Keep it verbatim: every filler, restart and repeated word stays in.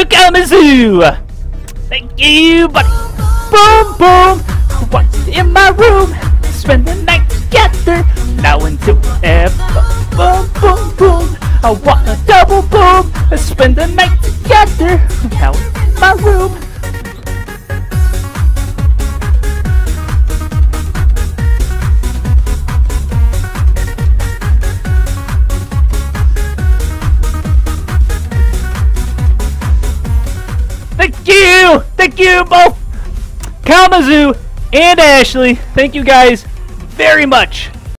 you, Kalamazoo! Thank you, buddy! Boom, boom! What's in my room? Spend the night together. Now until ever. Boom, boom, boom! I want a double boom! Spend the night together. Now in my room. Thank you! Thank you both! Kalamazoo and Ashley, thank you guys very much